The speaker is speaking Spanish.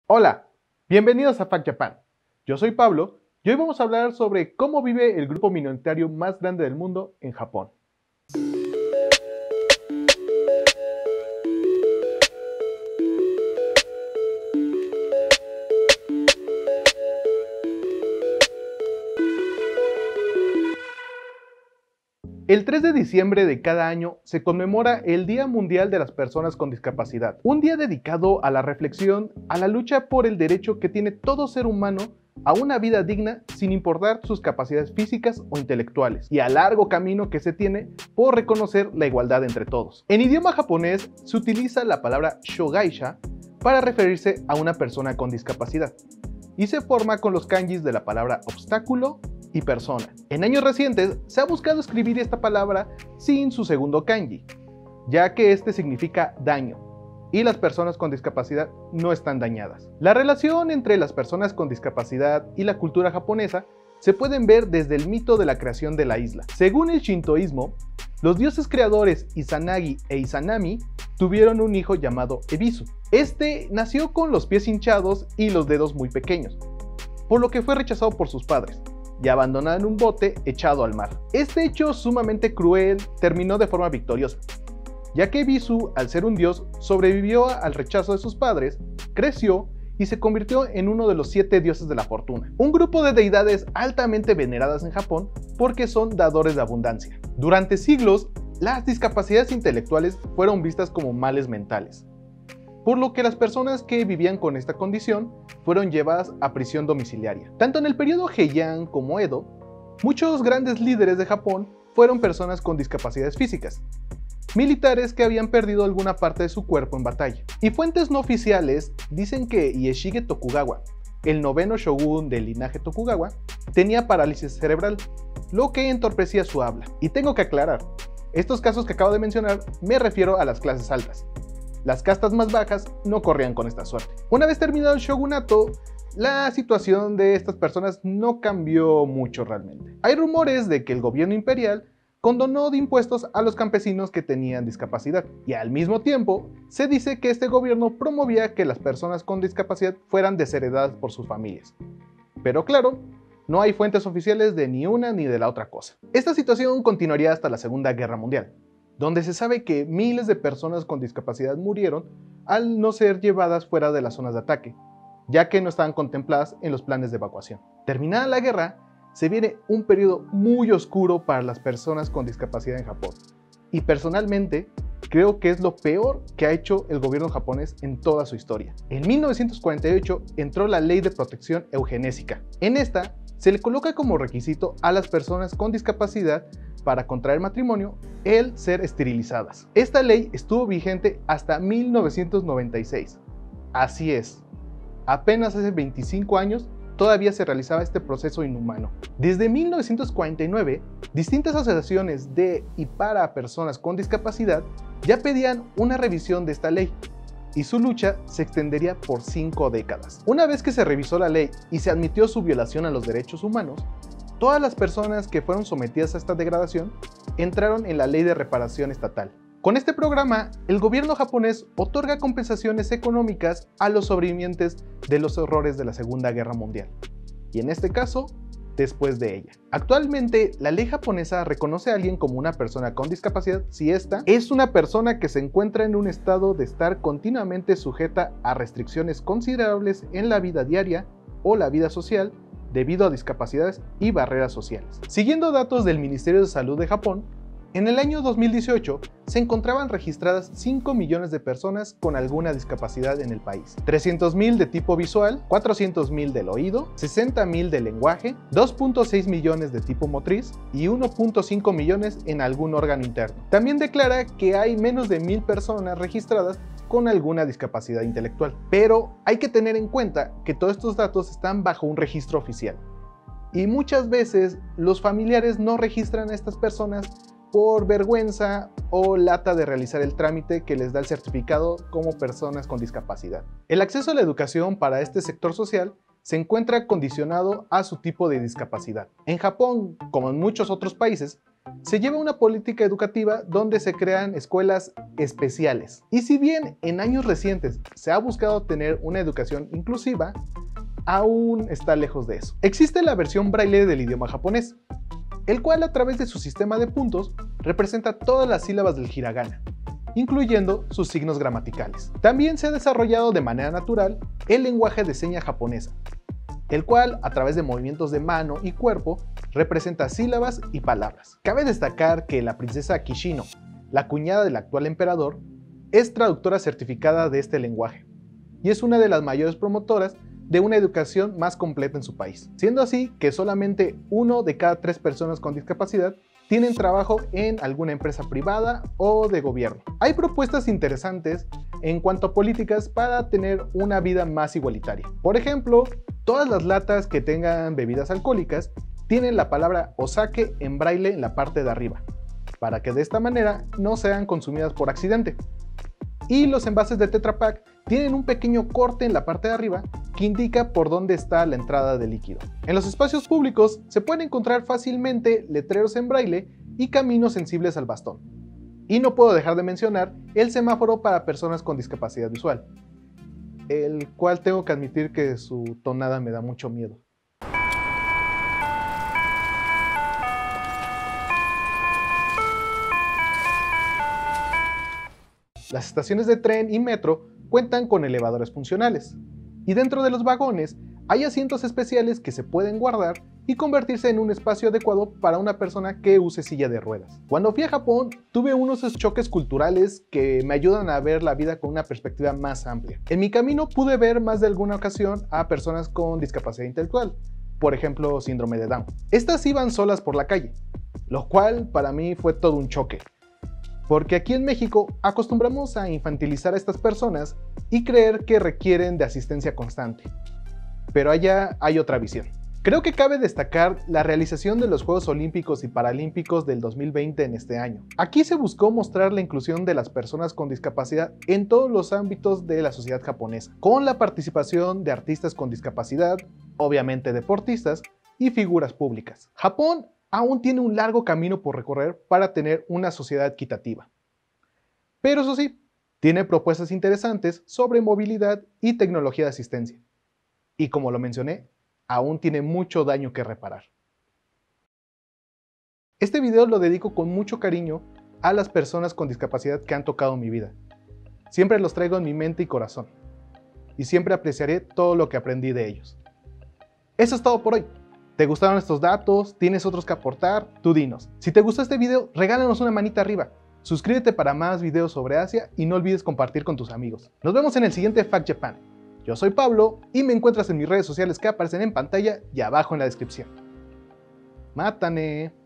Hola, bienvenidos a Fact Japan. Yo soy Pablo y hoy vamos a hablar sobre cómo vive el grupo minoritario más grande del mundo en Japón. El 3 de diciembre de cada año se conmemora el Día Mundial de las Personas con Discapacidad, un día dedicado a la reflexión, a la lucha por el derecho que tiene todo ser humano a una vida digna sin importar sus capacidades físicas o intelectuales, y al largo camino que se tiene por reconocer la igualdad entre todos. En idioma japonés se utiliza la palabra shogaisha para referirse a una persona con discapacidad, y se forma con los kanjis de la palabra obstáculo y persona. En años recientes se ha buscado escribir esta palabra sin su segundo kanji, ya que este significa daño, y las personas con discapacidad no están dañadas. La relación entre las personas con discapacidad y la cultura japonesa se pueden ver desde el mito de la creación de la isla. Según el shintoísmo, los dioses creadores Izanagi e Izanami tuvieron un hijo llamado Ebisu. Este nació con los pies hinchados y los dedos muy pequeños, por lo que fue rechazado por sus padres y abandonado en un bote echado al mar. Este hecho sumamente cruel terminó de forma victoriosa, ya que Ebisu, al ser un dios, sobrevivió al rechazo de sus padres, creció y se convirtió en uno de los 7 dioses de la fortuna, un grupo de deidades altamente veneradas en Japón porque son dadores de abundancia. Durante siglos, las discapacidades intelectuales fueron vistas como males mentales, por lo que las personas que vivían con esta condición fueron llevadas a prisión domiciliaria. Tanto en el periodo Heian como Edo, muchos grandes líderes de Japón fueron personas con discapacidades físicas, militares que habían perdido alguna parte de su cuerpo en batalla. Y fuentes no oficiales dicen que Ieshige Tokugawa, el noveno shogun del linaje Tokugawa, tenía parálisis cerebral, lo que entorpecía su habla. Y tengo que aclarar, estos casos que acabo de mencionar me refiero a las clases altas. Las castas más bajas no corrían con esta suerte. Una vez terminado el shogunato, la situación de estas personas no cambió mucho realmente. Hay rumores de que el gobierno imperial condonó de impuestos a los campesinos que tenían discapacidad, y al mismo tiempo se dice que este gobierno promovía que las personas con discapacidad fueran desheredadas por sus familias. Pero claro, no hay fuentes oficiales de ni una ni de la otra cosa. Esta situación continuaría hasta la Segunda Guerra Mundial, donde se sabe que miles de personas con discapacidad murieron al no ser llevadas fuera de las zonas de ataque, ya que no estaban contempladas en los planes de evacuación. Terminada la guerra, se viene un periodo muy oscuro para las personas con discapacidad en Japón, y personalmente creo que es lo peor que ha hecho el gobierno japonés en toda su historia. En 1948 entró la Ley de Protección Eugenésica. En esta se le coloca como requisito a las personas con discapacidad para contraer matrimonio el ser esterilizadas. Esta ley estuvo vigente hasta 1996. Así es, apenas hace 25 años todavía se realizaba este proceso inhumano. Desde 1949, distintas asociaciones de y para personas con discapacidad ya pedían una revisión de esta ley, y su lucha se extendería por 5 décadas. Una vez que se revisó la ley y se admitió su violación a los derechos humanos, todas las personas que fueron sometidas a esta degradación entraron en la Ley de Reparación Estatal. Con este programa, el gobierno japonés otorga compensaciones económicas a los sobrevivientes de los horrores de la Segunda Guerra Mundial, y en este caso, después de ella. Actualmente, la ley japonesa reconoce a alguien como una persona con discapacidad si esta es una persona que se encuentra en un estado de estar continuamente sujeta a restricciones considerables en la vida diaria o la vida social, debido a discapacidades y barreras sociales. Siguiendo datos del Ministerio de Salud de Japón, en el año 2018 se encontraban registradas 5 millones de personas con alguna discapacidad en el país. 300,000 de tipo visual, 400,000 del oído, 60,000 de lenguaje, 2.6 millones de tipo motriz y 1.5 millones en algún órgano interno. También declara que hay menos de 1,000 personas registradas con alguna discapacidad intelectual. Pero hay que tener en cuenta que todos estos datos están bajo un registro oficial, y muchas veces los familiares no registran a estas personas por vergüenza o lata de realizar el trámite que les da el certificado como personas con discapacidad. El acceso a la educación para este sector social se encuentra condicionado a su tipo de discapacidad. En Japón, como en muchos otros países, se lleva una política educativa donde se crean escuelas especiales. Y si bien en años recientes se ha buscado tener una educación inclusiva, aún está lejos de eso. Existe la versión braille del idioma japonés, el cual a través de su sistema de puntos representa todas las sílabas del hiragana, incluyendo sus signos gramaticales. También se ha desarrollado de manera natural el lenguaje de señas japonesa, el cual a través de movimientos de mano y cuerpo representa sílabas y palabras. Cabe destacar que la princesa Kishino, la cuñada del actual emperador, es traductora certificada de este lenguaje y es una de las mayores promotoras de una educación más completa en su país, siendo así que solamente 1 de cada 3 personas con discapacidad tienen trabajo en alguna empresa privada o de gobierno. Hay propuestas interesantes en cuanto a políticas para tener una vida más igualitaria. Por ejemplo, todas las latas que tengan bebidas alcohólicas tienen la palabra osake en braille en la parte de arriba, para que de esta manera no sean consumidas por accidente. Y los envases de Tetra Pak tienen un pequeño corte en la parte de arriba que indica por dónde está la entrada de líquido. En los espacios públicos se pueden encontrar fácilmente letreros en braille y caminos sensibles al bastón. Y no puedo dejar de mencionar el semáforo para personas con discapacidad visual, el cual tengo que admitir que su tonada me da mucho miedo. Las estaciones de tren y metro cuentan con elevadores funcionales, y dentro de los vagones hay asientos especiales que se pueden guardar y convertirse en un espacio adecuado para una persona que use silla de ruedas. Cuando fui a Japón, tuve unos choques culturales que me ayudan a ver la vida con una perspectiva más amplia. En mi camino pude ver más de alguna ocasión a personas con discapacidad intelectual, por ejemplo, síndrome de Down. Estas iban solas por la calle, lo cual para mí fue todo un choque. Porque aquí en México acostumbramos a infantilizar a estas personas y creer que requieren de asistencia constante. Pero allá hay otra visión. Creo que cabe destacar la realización de los Juegos Olímpicos y Paralímpicos del 2020 en este año. Aquí se buscó mostrar la inclusión de las personas con discapacidad en todos los ámbitos de la sociedad japonesa, con la participación de artistas con discapacidad, obviamente deportistas y figuras públicas. Japón aún tiene un largo camino por recorrer para tener una sociedad equitativa. Pero eso sí, tiene propuestas interesantes sobre movilidad y tecnología de asistencia. Y como lo mencioné, aún tiene mucho daño que reparar. Este video lo dedico con mucho cariño a las personas con discapacidad que han tocado mi vida. Siempre los traigo en mi mente y corazón. Y siempre apreciaré todo lo que aprendí de ellos. Eso es todo por hoy. ¿Te gustaron estos datos? ¿Tienes otros que aportar? Tú dinos. Si te gustó este video, regálanos una manita arriba. Suscríbete para más videos sobre Asia y no olvides compartir con tus amigos. Nos vemos en el siguiente Fact Japan. Yo soy Pablo y me encuentras en mis redes sociales que aparecen en pantalla y abajo en la descripción. ¡Mátane!